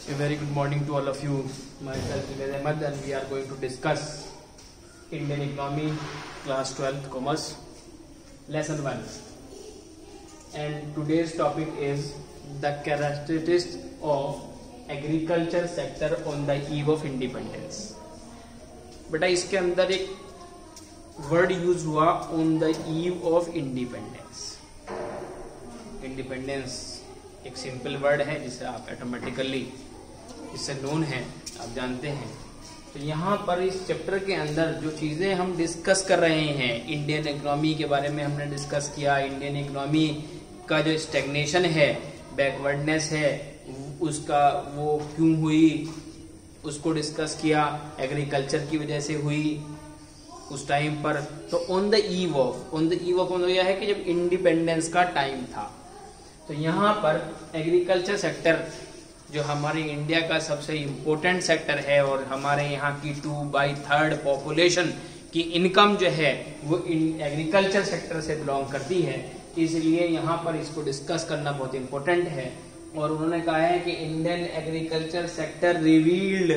A very good morning to all of you. Myself is Ahmed and we are going to discuss Indian Economy, Class 12 Commerce, Lesson 1. And today's topic is the characteristics of agriculture sector on the eve of independence. बेटा इसके अंदर एक word use हुआ on the eve of independence. Independence एक simple word है जिसे आप automatically इससे नोन है, आप जानते हैं. तो यहाँ पर इस चैप्टर के अंदर जो चीजें हम डिस्कस कर रहे हैं, इंडियन इकोनॉमी के बारे में हमने डिस्कस किया. इंडियन इकोनॉमी का जो स्टैग्नेशन है, बैकवर्डनेस है, उसका वो क्यों हुई उसको डिस्कस किया. एग्रीकल्चर की वजह से हुई उस टाइम पर. तो ऑन द ईव ऑफ मतलब यह है कि जब इंडिपेंडेंस का टाइम था. तो यहाँ पर एग्रीकल्चर सेक्टर जो हमारे इंडिया का सबसे इम्पोर्टेंट सेक्टर है और हमारे यहाँ की 2/3 पॉपुलेशन की इनकम जो है वो एग्रीकल्चर सेक्टर से बिलोंग करती है. इसलिए यहाँ पर इसको डिस्कस करना बहुत इम्पोर्टेंट है. और उन्होंने कहा है कि Indian agriculture sector revealed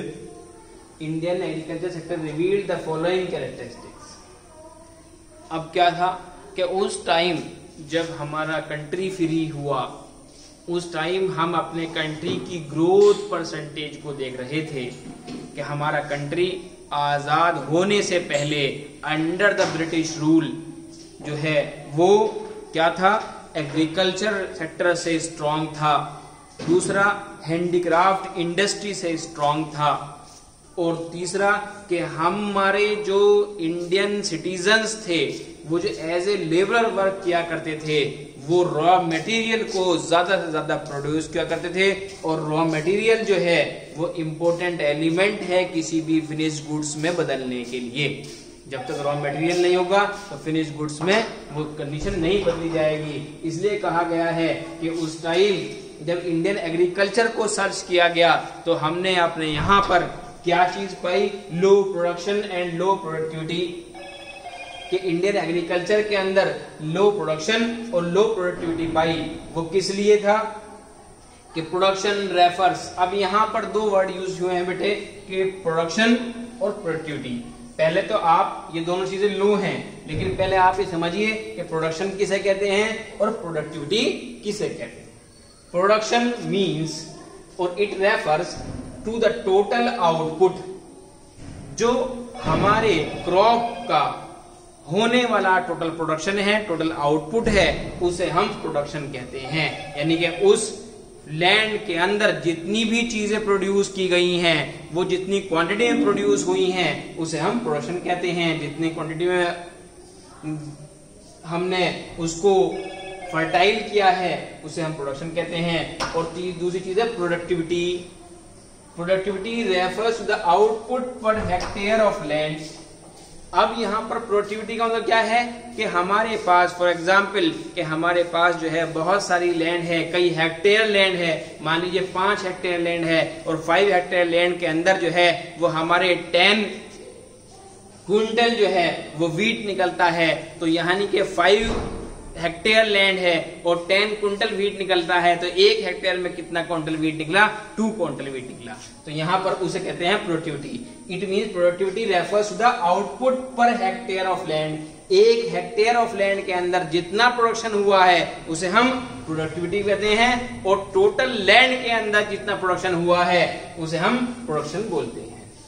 the following characteristics. अब क्या था कि उस टाइम जब हमारा कंट्री फ्री हुआ, उस टाइम हम अपने कंट्री की ग्रोथ परसेंटेज को देख रहे थे कि हमारा कंट्री आजाद होने से पहले अंडर द ब्रिटिश रूल जो है वो क्या था, एग्रीकल्चर सेक्टर से स्ट्रांग था. दूसरा हैंडीक्राफ्ट इंडस्ट्री से स्ट्रांग था. और तीसरा कि हमारे जो इंडियन सिटीजन्स थे वो जो एज ए लेबरर वर्क किया करते थे वो रॉ मटेरियल को ज्यादा से ज्यादा प्रोड्यूस किया करते थे. और रॉ मटेरियल जो है वो इम्पोर्टेंट एलिमेंट है किसी भी फिनिश गुड्स में बदलने के लिए. जब तक रॉ मटेरियल नहीं होगा तो फिनिश गुड्स में वो कंडीशन नहीं बदली जाएगी. इसलिए कहा गया है कि उस टाइम जब इंडियन एग्रीकल्चर को सर्च किया गया तो हमने अपने यहाँ पर क्या चीज पाई, low production and low productivity. कि इंडियन एग्रीकल्चर के अंदर लो प्रोडक्शन और लो प्रोडक्टिविटी पाई. वो किस लिए था कि प्रोडक्शन रेफर्स. अब यहाँ पर दो वर्ड यूज हुए हैं बेटे कि प्रोडक्शन और प्रोडक्टिविटी. पहले तो आप ये दोनों चीजें लो हैं, लेकिन पहले आप ये समझिए कि प्रोडक्शन किसे कहते हैं और प्रोडक्टिविटी किसे कहते हैं. प्रोडक्शन मीन्स और it refers to the total output. जो हमारे क्रॉप का होने वाला टोटल प्रोडक्शन है, टोटल आउटपुट है, उसे हम प्रोडक्शन कहते हैं. यानी कि उस लैंड के अंदर जितनी भी चीजें प्रोड्यूस की गई हैं, वो जितनी क्वांटिटी में प्रोड्यूस हुई हैं उसे हम प्रोडक्शन कहते हैं. जितनी क्वांटिटी में हमने उसको फर्टाइल किया है उसे हम प्रोडक्शन कहते हैं. और दूसरी चीज है productivity. Productivity refers to the output per hectare of land. अब यहाँ पर प्रोडक्टिविटी का मतलब क्या है कि हमारे पास फॉर एग्जाम्पल कि हमारे पास जो है बहुत सारी लैंड है, कई हेक्टेयर लैंड है. मान लीजिए 5 हेक्टेयर लैंड है और 5 हेक्टेयर लैंड के अंदर जो है वो हमारे 10 क्विंटल जो है वो वीट निकलता है. तो यानी कि 5 हेक्टेयर लैंड है और 10 क्विंटल वीट निकलता है. तो 1 हेक्टेयर में कितना क्विंटल वीट निकला, 2 क्विंटल वीट निकला. तो यहाँ पर उसे कहते हैं productivity. It means productivity refers to the output per hectare of land. 1 hectare of land के अंदर जितना प्रोडक्शन हुआ है उसे हम प्रोडक्टिविटी कहते हैं. और टोटल लैंड के अंदर जितना प्रोडक्शन हुआ है उसे हम प्रोडक्शन बोलते हैं.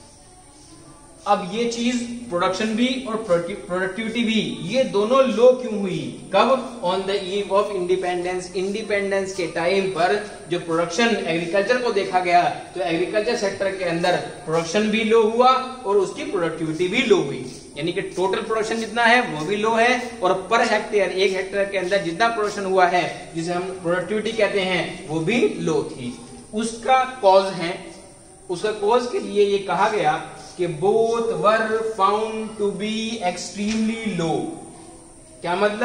अब ये चीज प्रोडक्शन भी और प्रोडक्टिविटी भी ये दोनों लो क्यों हुई, कब, on the eve of independence. Independence के टाइम पर जो प्रोडक्शन एग्रीकल्चर को देखा गया तो एग्रीकल्चर सेक्टर के अंदर प्रोडक्शन भी लो हुआ और उसकी प्रोडक्टिविटी भी लो हुई. यानी कि टोटल प्रोडक्शन जितना है वो भी लो है और पर हेक्टेयर 1 हेक्टेयर के अंदर जितना प्रोडक्शन हुआ है जिसे हम प्रोडक्टिविटी कहते हैं वो भी लो थी. उसका कॉज है, उसका कॉज के लिए ये कहा गया कि both were found to be extremely low. क्या मतलब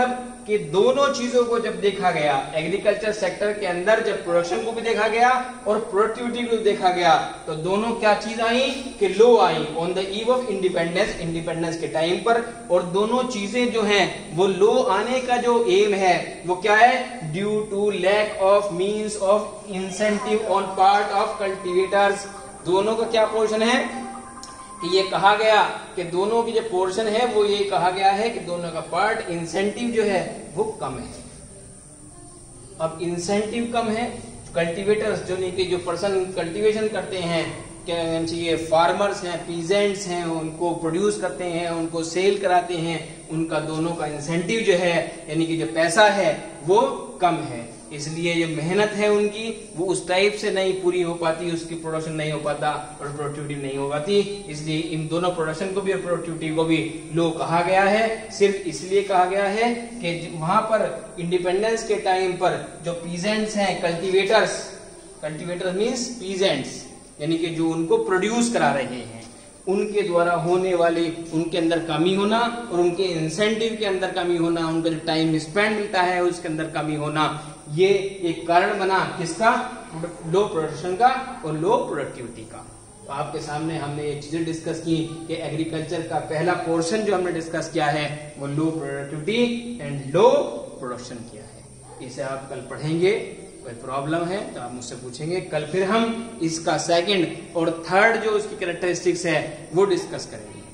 कि दोनों चीजों को जब देखा गया, एग्रीकल्चर सेक्टर के अंदर जब प्रोडक्शन को भी देखा गया और प्रोडक्टिविटी को देखा गया, तो दोनों क्या चीज आई कि लो आई on the eve of independence, independence के टाइम पर। और दोनों चीजें जो हैं वो लो आने का जो एम है वो क्या है, due to lack of means of incentive on part of cultivators. दोनों का क्या पोर्शन है कि ये कहा गया कि दोनों की जो पोर्शन है वो ये कहा गया है कि दोनों का पार्ट इंसेंटिव जो है वो कम है। अब इंसेंटिव कम है, कल्टीवेटर्स जो पर्सन कल्टीवेशन करते हैं, क्या ये फार्मर्स हैं, पीजेंट्स हैं, उनको प्रोड्यूस करते हैं, उनको सेल कराते हैं, उनका दोनों का इंसेंटिव जो है यानी कि जो पैसा है वो कम है। इसलिए जो मेहनत है उनकी वो उस टाइप से नहीं पूरी हो पाती, उसकी प्रोडक्शन नहीं हो पाता और प्रोडक्टिविटी नहीं हो पाती। इसलिए इन दोनों प्रोडक्शन को भी और प्रोडक्टिविटी को भी लो कहा गया है। सिर्फ इसलिए कहा गया है कि वहां पर इंडिपेंडेंस के टाइम पर जो पीजेंट्स हैं, कल्टीवेटर मीन्स पीजेंट्स यानी कि जो उनको प्रोड्यूस करा रहे हैं, उनके द्वारा होने वाली उनके अंदर कमी होना और उनके इंसेंटिव के अंदर कमी होना, उनका जो टाइम स्पेंड मिलता है उसके अंदर कमी होना, ये एक कारण बना किसका, लो प्रोडक्शन का और लो प्रोडक्टिविटी का। तो आपके सामने हमने ये चीजें डिस्कस की कि एग्रीकल्चर का पहला पोर्शन जो हमने डिस्कस किया है वो low productivity and low production किया है। इसे आप कल पढ़ेंगे, कोई प्रॉब्लम है तो आप मुझसे पूछेंगे। कल फिर हम इसका सेकंड और थर्ड जो उसकी कैरेक्टरिस्टिक्स है वो डिस्कस करेंगे।